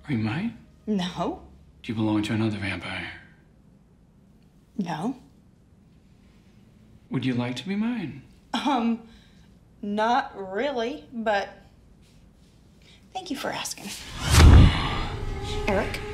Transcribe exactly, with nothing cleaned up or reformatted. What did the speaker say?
Are you mine? No. Do you belong to another vampire? No. Would you like to be mine? Um, not really, but thank you for asking. Eric?